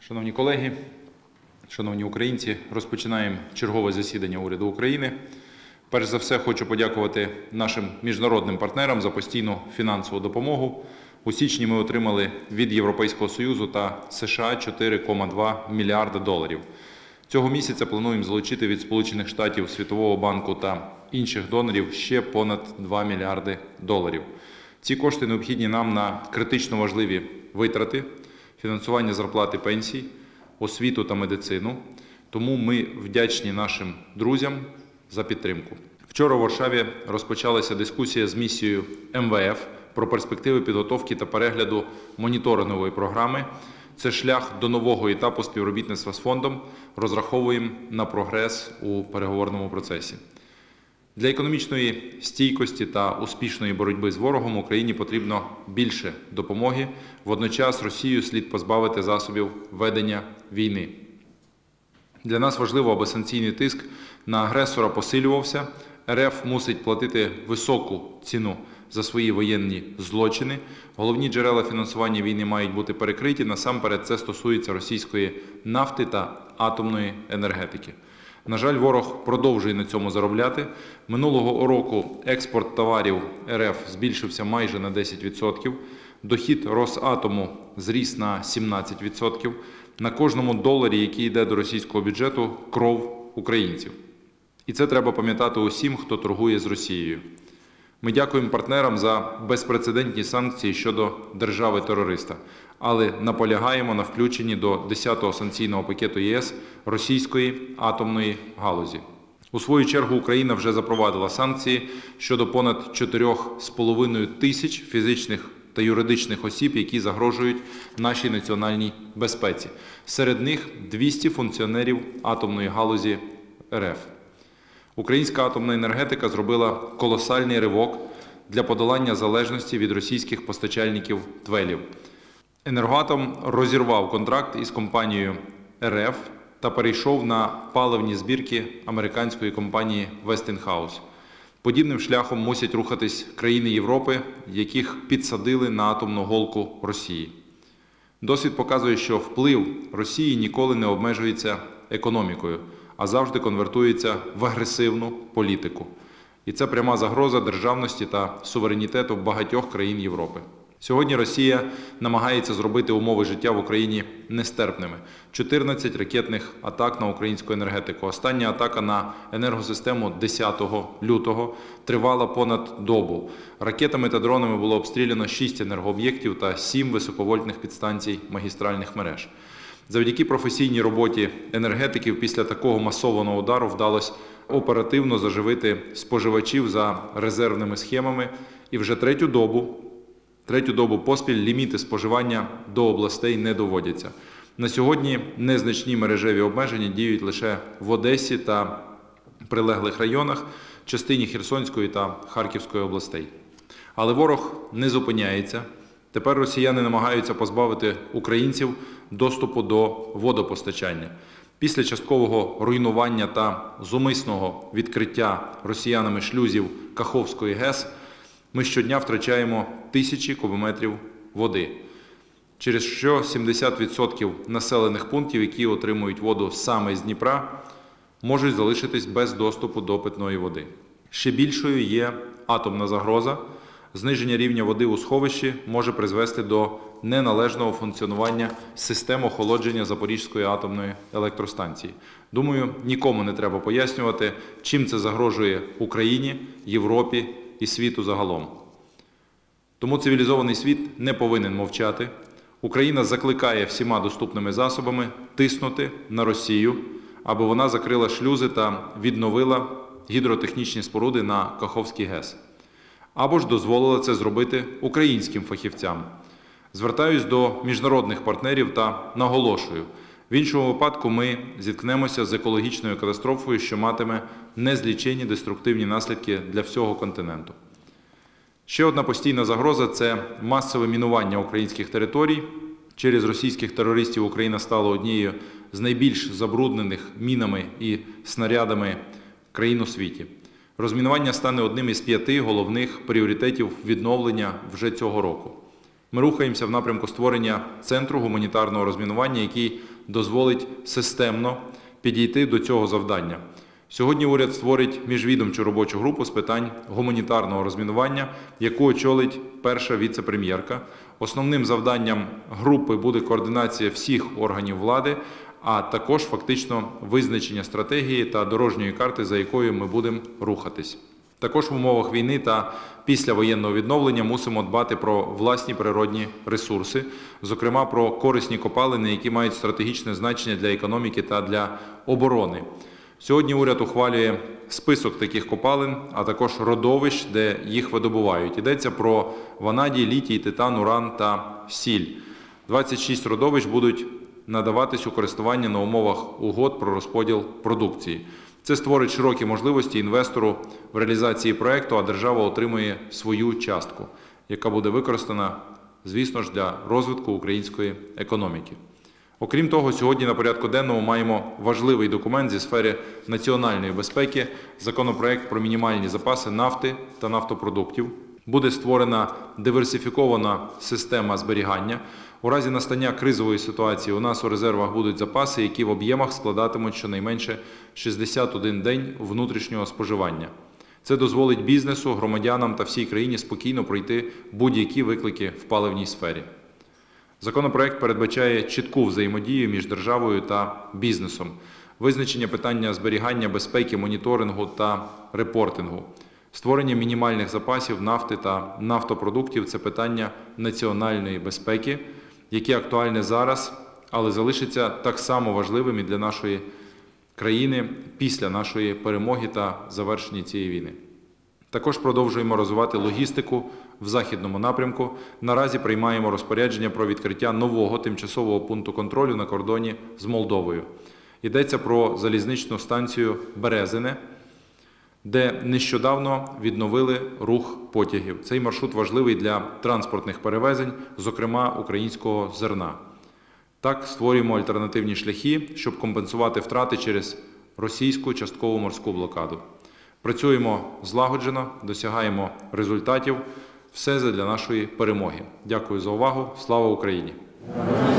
Шановні колеги, шановні українці, розпочинаємо чергове засідання уряду України. Перш за все, хочу подякувати нашим міжнародним партнерам за постійну фінансову допомогу. У січні ми отримали від Європейського Союзу та США 4,2 мільярда доларів. Цього місяця плануємо залучити від Сполучених Штатів, Світового банку та інших донорів ще понад 2 мільярди доларів. Ці кошти необхідні нам на критично важливі витрати, фінансування зарплат і пенсій, освіту та медицину. Тому ми вдячні нашим друзям за підтримку. Вчора у Варшаві розпочалася дискусія з місією МВФ про перспективи підготовки та перегляду моніторингової програми. Це шлях до нового етапу співробітництва з фондом. Розраховуємо на прогрес у переговорному процесі. Для економічної стійкості та успішної боротьби з ворогом Україні потрібно більше допомоги. Водночас Росію слід позбавити засобів ведення війни. Для нас важливо, аби санкційний тиск на агресора посилювався. РФ мусить платити високу ціну за свої воєнні злочини. Головні джерела фінансування війни мають бути перекриті. Насамперед це стосується російської нафти та атомної енергетики. На жаль, ворог продовжує на цьому заробляти. Минулого року експорт товарів РФ збільшився майже на 10%. Дохід Росатому зріс на 17%. На кожному доларі, який йде до російського бюджету, кров українців. І це треба пам'ятати усім, хто торгує з Росією. Ми дякуємо партнерам за безпрецедентні санкції щодо держави-терориста, але наполягаємо на включенні до 10-го санкційного пакету ЄС російської атомної галузі. У свою чергу Україна вже запровадила санкції щодо понад 4,5 тисяч фізичних та юридичних осіб, які загрожують нашій національній безпеці. Серед них 200 функціонерів атомної галузі РФ. Українська атомна енергетика зробила колосальний ривок для подолання залежності від російських постачальників твелів. «Енергоатом» розірвав контракт із компанією РФ та перейшов на паливні збірки американської компанії Westinghouse. Подібним шляхом мусять рухатись країни Європи, яких підсадили на атомну голку Росії. Досвід показує, що вплив Росії ніколи не обмежується економікою, а завжди конвертується в агресивну політику. І це пряма загроза державності та суверенітету багатьох країн Європи. Сьогодні Росія намагається зробити умови життя в Україні нестерпними. 14 ракетних атак на українську енергетику. Остання атака на енергосистему 10 лютого тривала понад добу. Ракетами та дронами було обстріляно 6 енергооб'єктів та 7 високовольтних підстанцій магістральних мереж. Завдяки професійній роботі енергетиків після такого масованого удару вдалося оперативно заживити споживачів за резервними схемами. І вже третю добу поспіль ліміти споживання до областей не доводяться. На сьогодні незначні мережеві обмеження діють лише в Одесі та прилеглих районах, частині Херсонської та Харківської областей. Але ворог не зупиняється. Тепер росіяни намагаються позбавити українців доступу до водопостачання. Після часткового руйнування та зумисного відкриття росіянами шлюзів Каховської ГЕС ми щодня втрачаємо тисячі кубометрів води, через що 70% населених пунктів, які отримують воду саме з Дніпра, можуть залишитись без доступу до питної води. Ще більшою є атомна загроза. Зниження рівня води у сховищі може призвести до неналежного функціонування систем охолодження Запорізької атомної електростанції. Думаю, нікому не треба пояснювати, чим це загрожує Україні, Європі і світу загалом. Тому цивілізований світ не повинен мовчати. Україна закликає всіма доступними засобами тиснути на Росію, аби вона закрила шлюзи та відновила гідротехнічні споруди на Каховській ГЕС. Або ж дозволила це зробити українським фахівцям. Звертаюсь до міжнародних партнерів та наголошую, в іншому випадку ми зіткнемося з екологічною катастрофою, що матиме незліченні деструктивні наслідки для всього континенту. Ще одна постійна загроза – це масове мінування українських територій. Через російських терористів Україна стала однією з найбільш забруднених мінами і снарядами країн у світі. Розмінування стане одним із 5 головних пріоритетів відновлення вже цього року. Ми рухаємося в напрямку створення центру гуманітарного розмінування, який дозволить системно підійти до цього завдання. Сьогодні уряд створить міжвідомчу робочу групу з питань гуманітарного розмінування, яку очолить перша віце-прем'єрка. Основним завданням групи буде координація всіх органів влади, а також фактично визначення стратегії та дорожньої карти, за якою ми будемо рухатись. Також в умовах війни та післявоєнного відновлення мусимо дбати про власні природні ресурси, зокрема про корисні копалини, які мають стратегічне значення для економіки та для оборони. Сьогодні уряд ухвалює список таких копалин, а також родовищ, де їх видобувають. Йдеться про ванадій, літій, титан, уран та сіль. 26 родовищ будуть надаватись у користування на умовах угод про розподіл продукції. Це створить широкі можливості інвестору в реалізації проєкту, а держава отримує свою частку, яка буде використана, звісно ж, для розвитку української економіки. Окрім того, сьогодні на порядку денному маємо важливий документ зі сфери національної безпеки – законопроект про мінімальні запаси нафти та нафтопродуктів. Буде створена диверсифікована система зберігання. У разі настання кризової ситуації у нас у резервах будуть запаси, які в об'ємах складатимуть щонайменше 61 день внутрішнього споживання. Це дозволить бізнесу, громадянам та всій країні спокійно пройти будь-які виклики в паливній сфері. Законопроект передбачає чітку взаємодію між державою та бізнесом, визначення питання зберігання, безпеки, моніторингу та репортингу. Створення мінімальних запасів нафти та нафтопродуктів – це питання національної безпеки, які актуальне зараз, але залишаться так само важливими для нашої країни після нашої перемоги та завершення цієї війни. Також продовжуємо розвивати логістику в західному напрямку. Наразі приймаємо розпорядження про відкриття нового тимчасового пункту контролю на кордоні з Молдовою. Йдеться про залізничну станцію Березине, де нещодавно відновили рух потягів. Цей маршрут важливий для транспортних перевезень, зокрема українського зерна. Так, створюємо альтернативні шляхи, щоб компенсувати втрати через російську часткову морську блокаду. Працюємо злагоджено, досягаємо результатів. Все задля нашої перемоги. Дякую за увагу. Слава Україні!